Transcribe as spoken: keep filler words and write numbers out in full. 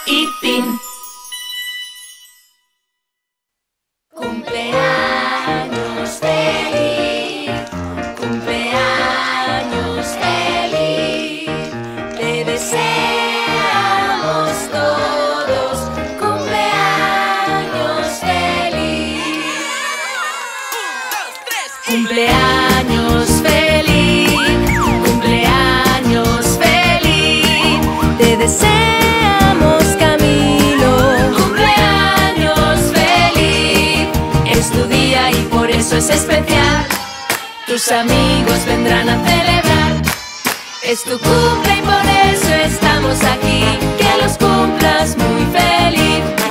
y fin. Cumpleaños feliz, cumpleaños feliz, te deseamos todos cumpleaños feliz. Cumpleaños feliz, cumpleaños feliz, te deseamos Camilo. Cumpleaños feliz, es tu día y por eso es especial. Tus amigos vendrán a celebrar. Es tu cumple y por eso estamos aquí. Que los cumplas muy feliz.